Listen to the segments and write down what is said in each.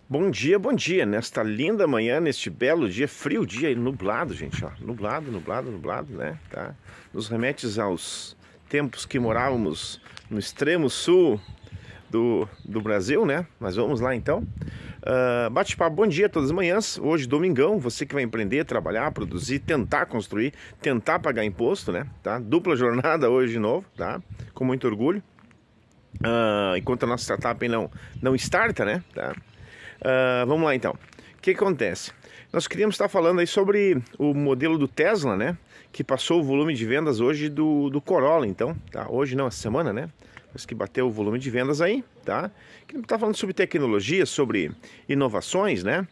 Bom dia, nesta linda manhã, neste belo dia, frio dia e nublado, gente, ó, nublado, né, tá? Nos remete aos tempos que morávamos no extremo sul do Brasil, né? Mas vamos lá então. Bate-papo, bom dia todas as manhãs. Hoje, domingão, você que vai empreender, trabalhar, produzir, tentar construir, tentar pagar imposto, né? Tá? Dupla jornada hoje de novo, tá? Com muito orgulho. Enquanto a nossa startup não starta, né? Tá? Vamos lá então. O que acontece? Nós queríamos estar falando aí sobre o modelo do Tesla, né? Que passou o volume de vendas hoje do Corolla, então, tá? Hoje não, essa semana, né? Mas que bateu o volume de vendas aí, tá? Que está falando sobre tecnologia, sobre inovações, né?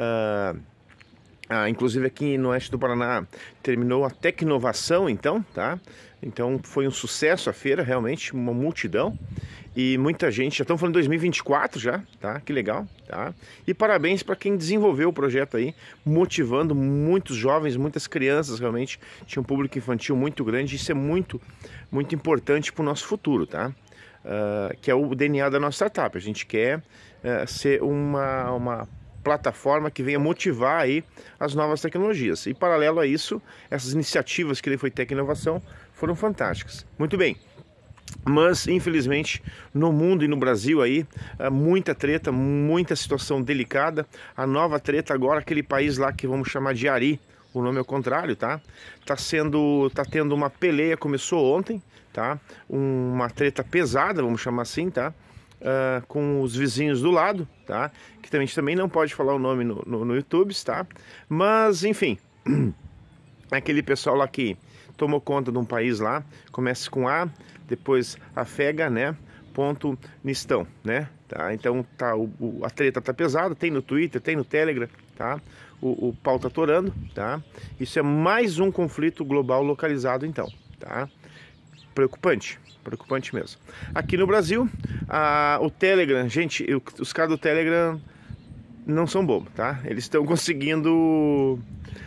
Inclusive aqui no oeste do Paraná terminou a Tecnovação, então, tá? Então foi um sucesso a feira, realmente, uma multidão. E muita gente, já estamos falando de 2024 já, tá? Que legal, tá? E parabéns para quem desenvolveu o projeto aí, motivando muitos jovens, muitas crianças, realmente. Tinha um público infantil muito grande, isso é muito importante para o nosso futuro, tá? Que é o DNA da nossa startup. A gente quer ser uma plataforma que venha motivar aí as novas tecnologias. E paralelo a isso, essas iniciativas que ele foi Tech Inovação foram fantásticas. Muito bem. Mas, infelizmente, no mundo e no Brasil aí, muita treta, muita situação delicada. A nova treta agora, aquele país lá que vamos chamar de Ari, o nome é o contrário, tá? Tá tendo uma peleia, começou ontem, tá? Uma treta pesada, vamos chamar assim, tá? Com os vizinhos do lado, tá? Que a gente também não pode falar o nome no YouTube, tá? Mas, enfim, aquele pessoal lá que tomou conta de um país lá, começa com A, depois afega, né? Ponto Nistão, né? Tá? Então tá, a treta tá pesada, tem no Twitter, tem no Telegram, tá? O pau tá torando, tá? Isso é mais um conflito global localizado, então, tá? Preocupante mesmo. Aqui no Brasil, o Telegram, gente, os caras do Telegram não são bobos, tá? Eles estão conseguindo,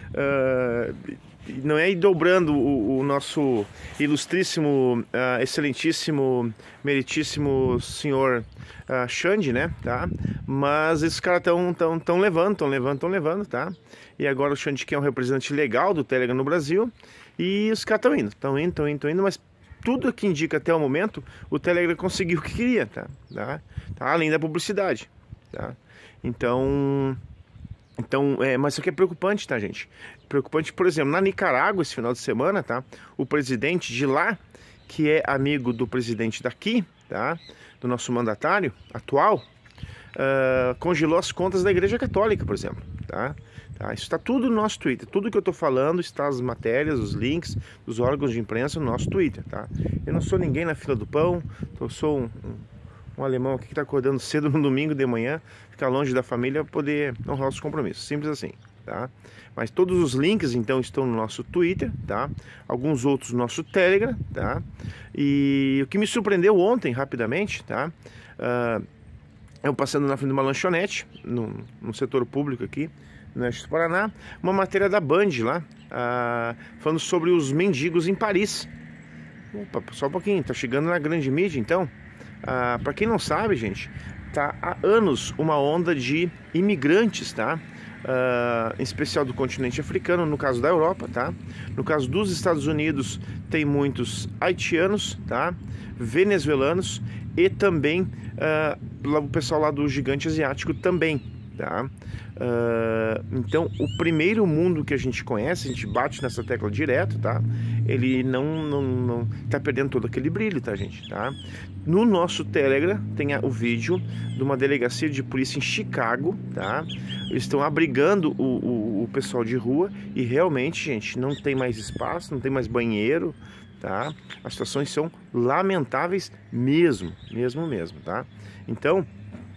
não é ir dobrando o nosso ilustríssimo, excelentíssimo, meritíssimo senhor Xande, né? Tá? Mas esses caras estão levando, tá? E agora o Xande que é um representante legal do Telegram no Brasil, e os caras estão indo, mas tudo que indica até o momento, o Telegram conseguiu o que queria, tá? Além da publicidade, tá? Então, mas isso aqui é preocupante, tá, gente? Preocupante, por exemplo, na Nicarágua, esse final de semana, tá? O presidente de lá, que é amigo do presidente daqui, tá? Do nosso mandatário atual, congelou as contas da Igreja Católica, por exemplo, tá? Isso está tudo no nosso Twitter. Tudo que eu estou falando está as matérias, os links dos órgãos de imprensa no nosso Twitter, tá? Eu não sou ninguém na fila do pão, eu sou um alemão aqui que está acordando cedo no domingo de manhã, ficar longe da família para poder honrar os compromissos. Simples assim, tá? Mas todos os links, então, estão no nosso Twitter, tá? Alguns outros no nosso Telegram, tá? E o que me surpreendeu ontem, rapidamente, tá? Eu passando na frente de uma lanchonete, no setor público aqui, no oeste do Paraná, uma matéria da Band lá, falando sobre os mendigos em Paris. Opa, só um pouquinho, tá chegando na grande mídia, então. Para quem não sabe, gente, tá há anos uma onda de imigrantes, tá? Em especial do continente africano, no caso da Europa, tá? No caso dos Estados Unidos, tem muitos haitianos, tá? Venezuelanos e também o pessoal lá do gigante asiático também, tá? Então, o primeiro mundo que a gente conhece, a gente bate nessa tecla direto, tá? Ele não tá perdendo todo aquele brilho, tá, gente? Tá? No nosso Telegram tem o vídeo de uma delegacia de polícia em Chicago, tá? Eles estão abrigando o pessoal de rua e realmente, gente, não tem mais espaço, não tem mais banheiro, tá? As situações são lamentáveis mesmo, tá? Então,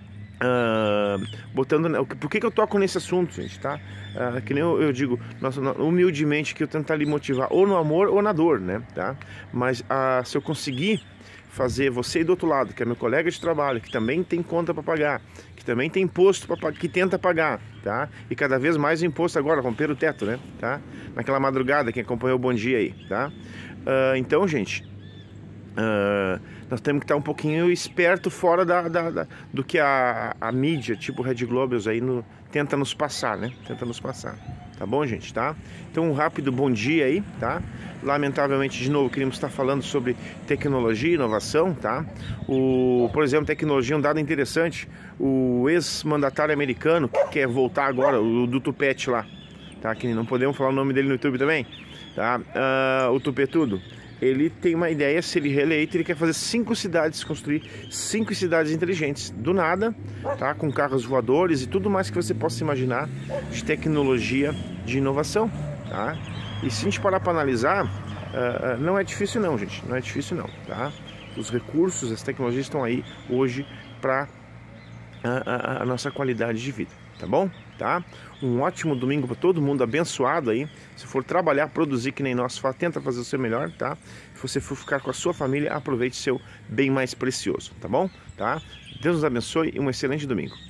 por que eu toco nesse assunto, gente, tá? Que nem eu digo, humildemente, que eu tento ali motivar ou no amor ou na dor, né, tá? Mas se eu conseguir fazer você do outro lado, que é meu colega de trabalho, que também tem conta para pagar, que também tem imposto para pagar, que tenta pagar, tá? E cada vez mais imposto agora, romper o teto, né, tá? Naquela madrugada, quem acompanhou o Bom Dia aí, tá? Então, gente, nós temos que estar um pouquinho esperto fora do que a mídia, tipo Red Globals aí, tenta nos passar, né? Tenta nos passar. Tá bom, gente, tá? Então, um rápido bom dia aí, tá? Lamentavelmente, de novo, queríamos estar falando sobre tecnologia e inovação, tá? Por exemplo, tecnologia, um dado interessante, o ex-mandatário americano, que quer voltar agora, o do Tupete lá, tá? Que não podemos falar o nome dele no YouTube também, tá? O Tupetudo. Ele tem uma ideia, se ele reeleito, ele quer fazer 5 cidades, construir 5 cidades inteligentes, do nada, tá? Com carros voadores e tudo mais que você possa imaginar de tecnologia, de inovação, tá? E se a gente parar para analisar, não é difícil não, gente, não é difícil não, tá? Os recursos, as tecnologias estão aí hoje para a nossa qualidade de vida, tá bom? Tá? Um ótimo domingo para todo mundo, abençoado aí. Se for trabalhar, produzir que nem nós, tenta fazer o seu melhor, tá? Se você for ficar com a sua família, aproveite seu bem mais precioso, tá bom? Tá? Deus nos abençoe e um excelente domingo.